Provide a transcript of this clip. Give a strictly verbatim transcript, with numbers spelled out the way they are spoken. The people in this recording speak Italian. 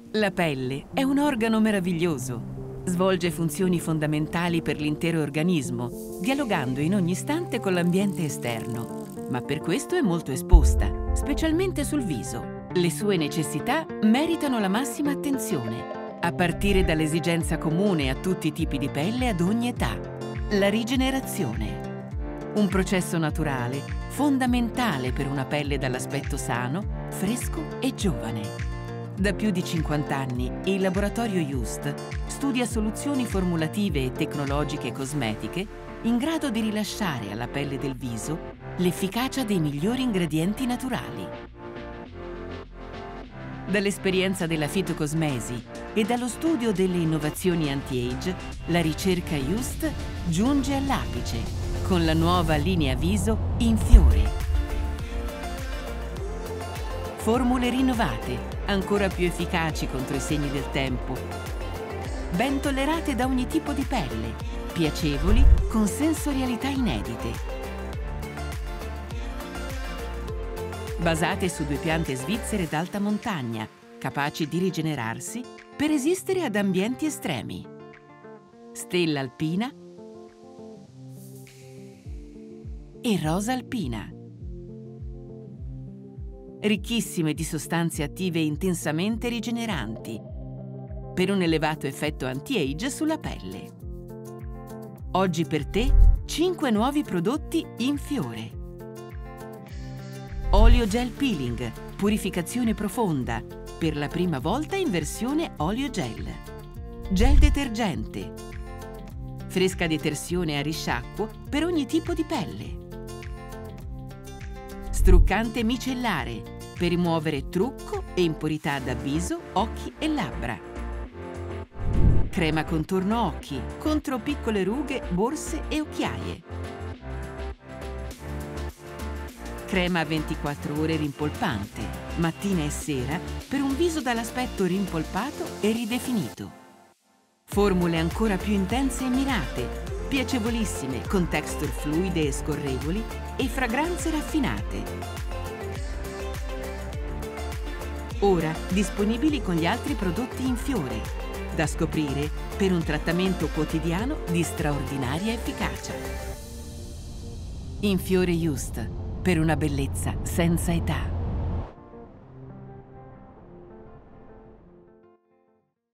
La pelle è un organo meraviglioso. Svolge funzioni fondamentali per l'intero organismo, dialogando in ogni istante con l'ambiente esterno. Ma per questo è molto esposta, specialmente sul viso. Le sue necessità meritano la massima attenzione, a partire dall'esigenza comune a tutti i tipi di pelle ad ogni età: la rigenerazione. Un processo naturale, fondamentale per una pelle dall'aspetto sano, fresco e giovane. Da più di cinquanta anni il laboratorio Just studia soluzioni formulative e tecnologiche cosmetiche in grado di rilasciare alla pelle del viso l'efficacia dei migliori ingredienti naturali. Dall'esperienza della fitocosmesi e dallo studio delle innovazioni anti-age, la ricerca Just giunge all'apice con la nuova linea viso Infiore. Formule rinnovate, ancora più efficaci contro i segni del tempo, ben tollerate da ogni tipo di pelle, piacevoli con sensorialità inedite. Basate su due piante svizzere d'alta montagna, capaci di rigenerarsi per resistere ad ambienti estremi. Stella alpina e rosa alpina. Ricchissime di sostanze attive intensamente rigeneranti, per un elevato effetto anti-age sulla pelle. Oggi per te cinque nuovi prodotti Infiore. Olio gel peeling, purificazione profonda, per la prima volta in versione olio gel. Gel detergente, fresca detersione a risciacquo per ogni tipo di pelle. Struccante micellare, per rimuovere trucco e impurità da viso, occhi e labbra. Crema contorno occhi, contro piccole rughe, borse e occhiaie. Crema ventiquattro ore rimpolpante, mattina e sera, per un viso dall'aspetto rimpolpato e ridefinito. Formule ancora più intense e mirate, piacevolissime, con texture fluide e scorrevoli e fragranze raffinate. Ora disponibili con gli altri prodotti Infiore, da scoprire per un trattamento quotidiano di straordinaria efficacia. Infiore Just, per una bellezza senza età.